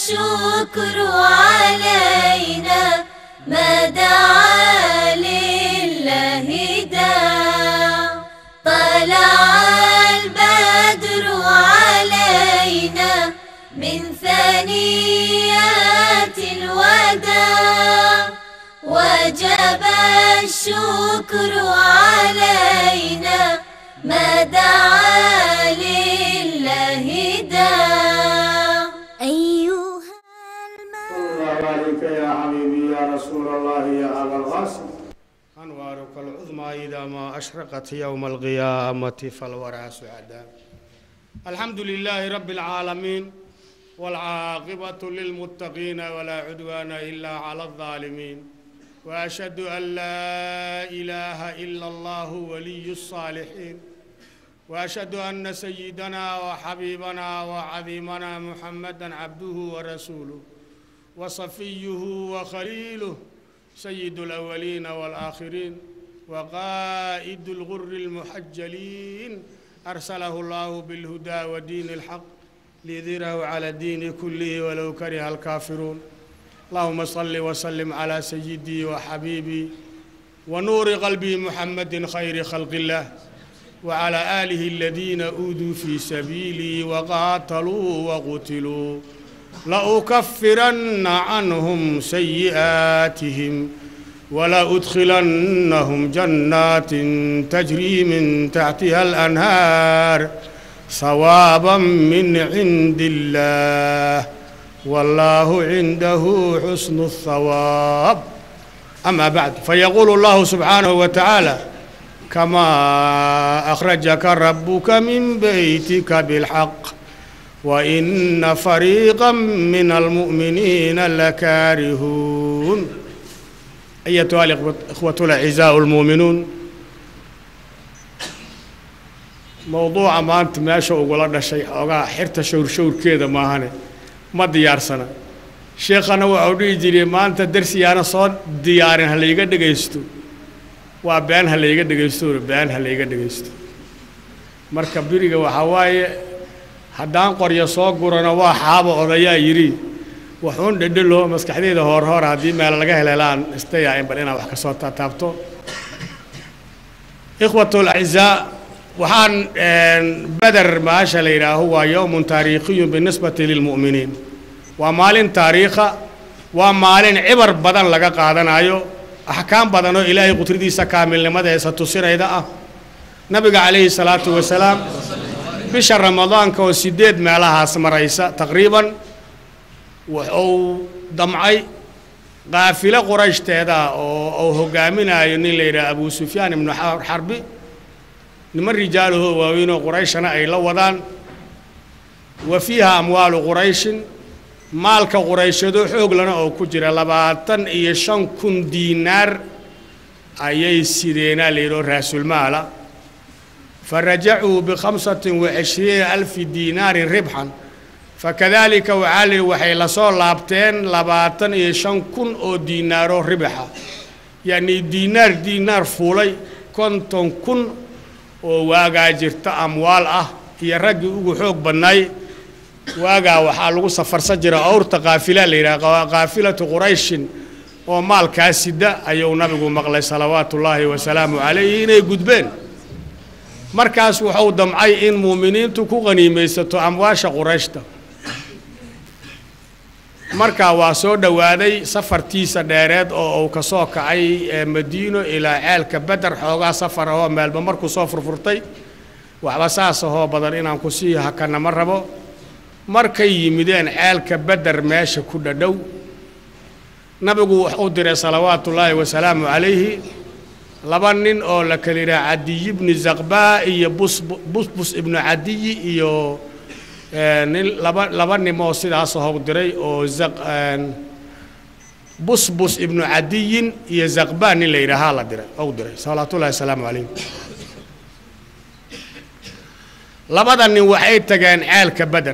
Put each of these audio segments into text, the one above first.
الشكر علينا ما دعا لله داع طلع البدر علينا من ثنيات الوداع وجب الشكر علينا ما دعا لله داع أيها الله عليك يا حبيبي يا رسول الله يا أبا القاسم أنوارك العظمى إذا ما أشرقت يوم القيامة فالورى سعداء. الحمد لله رب العالمين والعاقبة للمتقين ولا عدوان إلا على الظالمين وأشهد أن لا إله إلا الله ولي الصالحين وأشهد أن سيدنا وحبيبنا وعظيمنا محمدًا عبده ورسوله وصفيه وخليله سيد الأولين والآخرين وقائد الغر المحجلين أرسله الله بالهدى ودين الحق ليظهره على الدين كله ولو كره الكافرون. اللهم صل وسلم على سيدي وحبيبي ونور قلبي محمد خير خلق الله وعلى آله الذين أوذوا في سبيلي وقاتلوا وقتلوا لأكفرن عنهم سيئاتهم ولأدخلنهم جنات تجري من تحتها الأنهار ثوابا من عند الله والله عنده حسن الثواب. أما بعد فيقول الله سبحانه وتعالى كما أخرجك ربك من بيتك بالحق وإن فريقا من المؤمنين لكارهون. أيتها الإخوة الأعزاء المؤمنون موضوع ما أنت ماشي وقولنا شيء أو حرت شور كذا ما هني ما ديار سنة شيخنا وعودي جري ما أنت درسي أنا صاد ديار هاللي قد جيستو وبيان هاللي قد جيستو بيان هاللي قد جيستو مركب بريجا وحواي haddaan qoryo soo gurano waa xaabo odayaa yiri wuxuun dhedhelo maskaxdeeda hor hadii meel laga heleelaan istaya in bal inaan wax ka soo taabto. ikhwatul a'izaa waxaan badar maasha la yiraaho waa yawmun taariikhiy binisbati lil mu'miniin waa maalin taariikha waa maalin cibar badan laga qaadanayo ahkaam badan oo ilaahay qudradiisa kaamilnimadeesa tusinayda ah. nabiga kaleey salaatu wasalaam bisha رمضان كو سيديد مالها سمريسا تقريبا وحو دمعي قافلة قريش تيدا أو هقامنا ينيل أبو سفيان من حربي نمر رجاله ووينو قريشنا أي لوضان وفيها أموال قريش مالك قريش دو حوق لنا أو كجرة لباتن إيشان كن دينار أي سيدينا ليرو رسول مالا فرجعوا ب25,000 دينار ربحا فكذلك وعلي وحي لصول لابتين لباتن يشان كن او دينارو ربحا يعني دينار فولي كنتم كن او واغا جرت اموال هي رجي ugu xoog banay waaga waxa lagu safar sajira awrta qaafila leeyahay qaafilatu quraysh oo maalkaasida ayuu nabigu maqlay salawaatullaahi wa salaamu alayhi inay gudbeen markaas wuxuu damcay in muuminiintu ku qaniimeysato amwaasha qurayshta marka waa soo dhawaaday safartiisa dheereed oo uu ka soo kacay Madiino ilaa ceelka Badar xoogaa safar oo meelba markuu soo furfurtay waxba saas oo badan inaan ku sii hakana ma rabo markay yimideen ceelka Badar meesha ku dhadhow nabigu wuxuu diray salawaatullaahi wa salaamu alayhi laba nin oo la kala yiraahdo Adiy ibn Zaqba iyo Busbus ibn Adiy iyo laba nin oo sidaas oo diray oo Busbus ibn Adiy iyo Zaqba nin la yiraahdo la diray oo diray salawaatullaahi salaamu alayhi labada nin waxay tageen ceelka Badar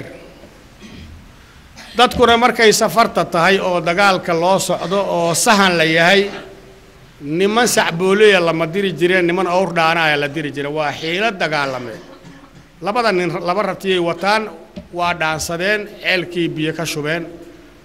dadkuna markay safarta tahay oo dagaalka loo socdo oo sahan la yahay niman sacboolay lama diri jireen niman awr dhaanaya la diri jiray waa xiila dagaalamay labada nin laba ratiyay wataan waa dhaansadeen ceelkii biyo ka shubeen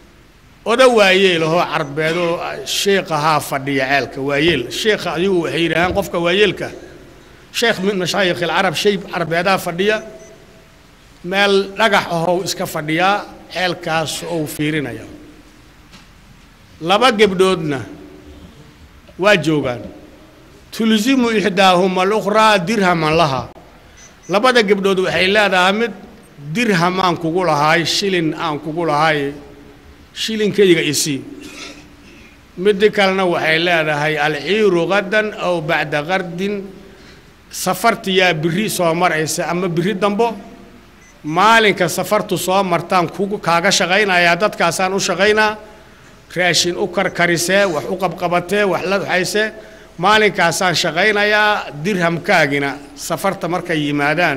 oda waayeel oo carbeedo sheekhaha fadhiya ceelka waayeel sheekha adigu waxay yiraahdaan qofka waayeelka sheekh min mashaayikh al-arab shay carbeeda fadhiya meel dhagax oo iska fadhiya ceelkaas oo fiirinaya laba gabdhoodna waa joogaan tulzimu ihdaahuma al-ukhra dirhaman laha labada gabdhood waxay leedahay mid dirham aan kugu lahaay shilin aan kugu lahaay shilinkayga isi mid kalena waxay leedahay al-ciiru gadan aw ba'da qardin safarti ya biri soo maraysa ama biri dambo maalinka safartu soo martaan kugu kaaga shaqeynaya dadkaasaan u shaqeynaa raashin u karkarisee wax u qabqabatee wax la hayse maalinkaasaan shaqeynayaa dirhamkaagina safarta markay yimaadaan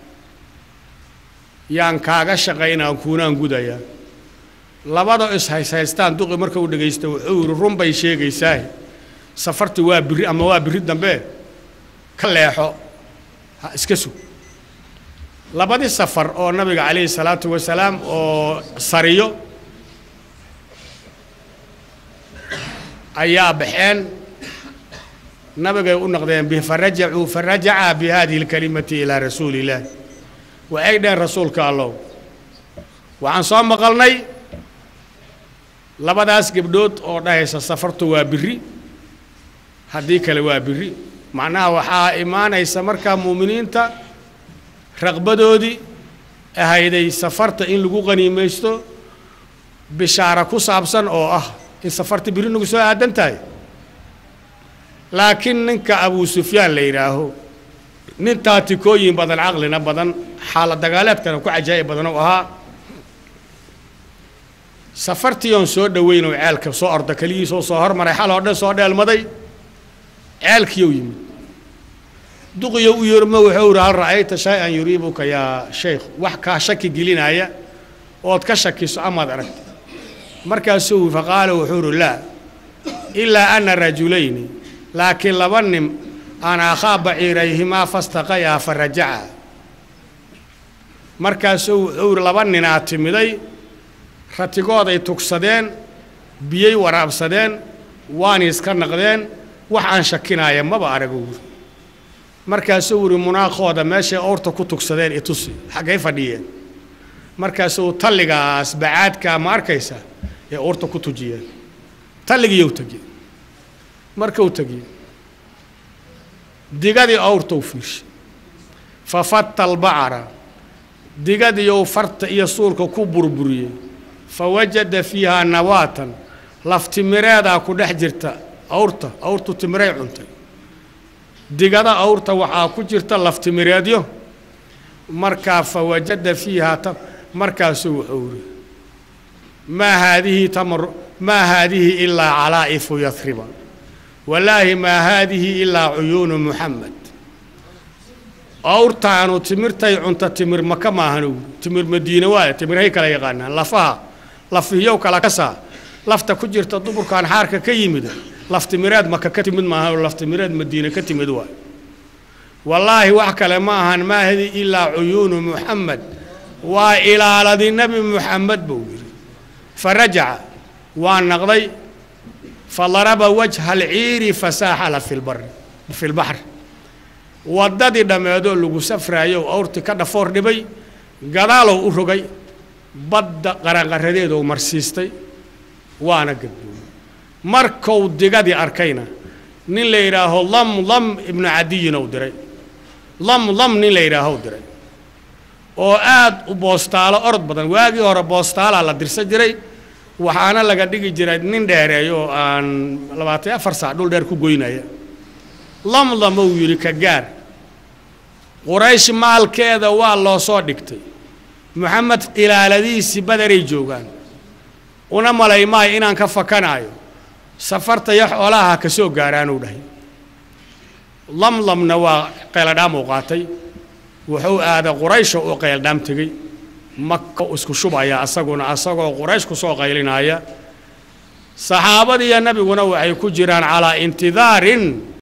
yaan kaaga shaqeynaa kuunaan gudaya labada is haystaan duqi marka uu dhageysto wuxuu run bay sheegaysaa safarti waa biri ama waa biri dambe ka leexo ha iska sug labadii safar oo nabiga kaleey salaatu wasalaam oo sariyo ayaa baxeen nabiga u noqdeen bi faraja'a bi hadhihi al-kalimati ila rasuulillah wa aydan rasuulka allah waxaan soo maqalnay labadaas gabdhood oo dhahaysa safartu waa biri hadii kale waa biri macnaha waxa iimaanaysa marka muuminiinta raqbadoodii ahayday safarta in lagu qaniimeysto bishaara ku saabsan oo ah in safarta biri nagu soo aadan tahay laakiin ninka Abu Sufyaan la yiraaho nin taatikooyin badan aqlina badan xaalad dagaaleedkana ku cajaa'ib badan oo ahaa safartiyon soo dhaweyn oo ceelka soo orda kaliya soo hormaray xal oo dhan soo dheelmaday ceelkiyo yimid duqiyo u yirma wuxuu hal raayta shay'an yuribuka ya sheekh wax ka shaki gelinaya oo ka shakiso amaad aragtay markaasuu faqaalo wuxuu la illa anna rajulayni laakiin labanim ana khaba irayhima fastaqaya faraja'a markaasuu wuxuu labanin aatimiday ratigooda ay tugsadeen biyay waraabsadeen waan iska naqdeen wax aan shakinaya maba arago markaasuu wuri munaaqooda meesha awrta ku tugsadeen itusi xagay fadhiyeen markaasuu talligaas bacaadka ma arkaysa ee awrta ku tujiyeen talligiyo tagi markuu tagi digadii awrta u fiirshay fafatta al-ba'ra digadii oo farta iyo suulka ku burburiyay فوجد فيها نواة لافتمرادا كدح جرتا أورتا تمري عنتي دقادا أورتا وحا كجرتا لافتمراديو مركا فوجد فيها مركا سوحوري ما هذه إلا علائف يثرب والله ما هذه إلا عيون محمد أورتا أنو تمرتي عنتا تمر مكة ما هنو تمر مدينة واي تمر هيك لا يغانا لفها لفيو كلا كسا لفت كجرت الدبر كان حركة كيمده لفت مراد مكة كتمد ما هو لفت مراد مدينة كتمد واي والله وحكى ما هن ما هذه إلا عيون محمد وإلى الذي النبي محمد بوير فرجع وان نقضي فضرب وجه العير فساحل في البحر وددي دميدو لو سفر ايو اورتي كدا فور دبي غدالو u rogay badda qaraqaradeedo marsiistay waana gudbay markuu digadii arkayna nin la yiraaho lam ibn adiyin oo diray lam nin la yiraaho diray oo aad u boostaalo orod badan waagi hore boostaala la dirsan jiray waxaana laga dhigi jiray nin dheereeyo aan 24 saac dhul dheer ku goynaya lam uu yiri ka gaar quraysh maalkeeda waa loo soo dhigtay محمد ilaaladiisi badaray joogan una maleeyay inaan ka fakanayo safarta yax olaha ka soo gaaraan u dhahay lamna waa qeeladam u qaatay wuxuu aada quraysh oo qeeldam tagay makka isku shubaya asagoo quraysh ku soo qaylinaya saxaabadii nabiguna waxay ku jiraan ala intidaarin